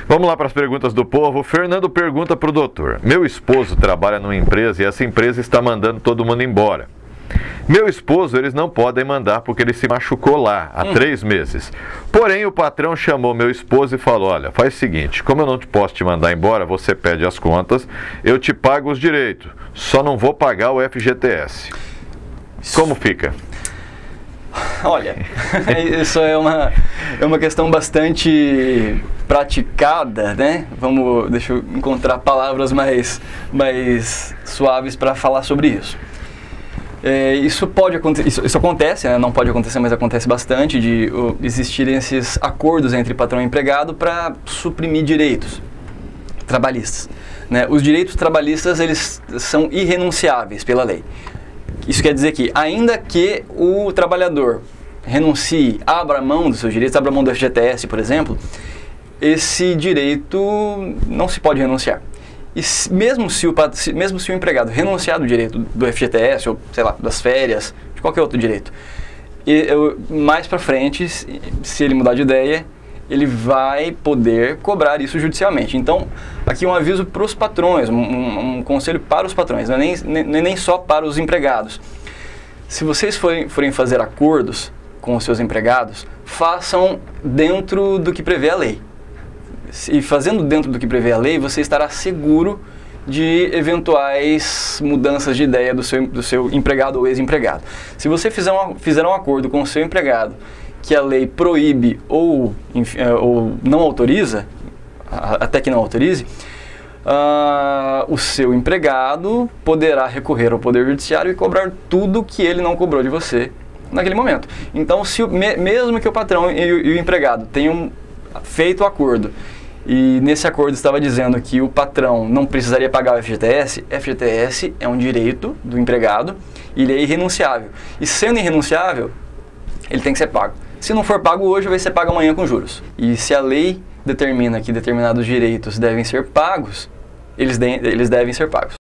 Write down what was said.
Vamos lá para as perguntas do povo. O Fernando pergunta para o doutor: meu esposo trabalha numa empresa e essa empresa está mandando todo mundo embora. Meu esposo, eles não podem mandar porque ele se machucou lá há 3 meses. Porém, o patrão chamou meu esposo e falou: olha, faz o seguinte, como eu não posso te mandar embora, você pede as contas, eu te pago os direitos, só não vou pagar o FGTS. Como fica? Olha, isso é uma questão bastante praticada, né? Deixa eu encontrar palavras mais suaves para falar sobre isso. Isso pode acontecer, isso acontece, né? Não pode acontecer, mas acontece bastante de existirem esses acordos entre patrão e empregado para suprimir direitos trabalhistas, né? Os direitos trabalhistas, eles são irrenunciáveis pela lei. Isso quer dizer que, ainda que o trabalhador renuncie, abra mão dos seus direitos, abra mão do FGTS, por exemplo, esse direito não se pode renunciar. E mesmo se o empregado renunciar do direito do FGTS, ou sei lá, das férias, de qualquer outro direito, mais para frente, se ele mudar de ideia, ele vai poder cobrar isso judicialmente. Então, aqui um aviso para os patrões, um conselho para os patrões, não é nem só para os empregados. Se vocês forem fazer acordos com os seus empregados, façam dentro do que prevê a lei. E fazendo dentro do que prevê a lei, você estará seguro de eventuais mudanças de ideia do seu empregado ou ex-empregado. Se você fizer um acordo com o seu empregado que a lei proíbe ou não autoriza, até que não autorize, o seu empregado poderá recorrer ao Poder Judiciário e cobrar tudo que ele não cobrou de você naquele momento. Então, mesmo que o patrão e o empregado tenham feito o acordo, e nesse acordo estava dizendo que o patrão não precisaria pagar o FGTS, FGTS é um direito do empregado e ele é irrenunciável. E sendo irrenunciável, ele tem que ser pago. Se não for pago hoje, vai ser pago amanhã com juros. E se a lei determina que determinados direitos devem ser pagos, eles devem ser pagos.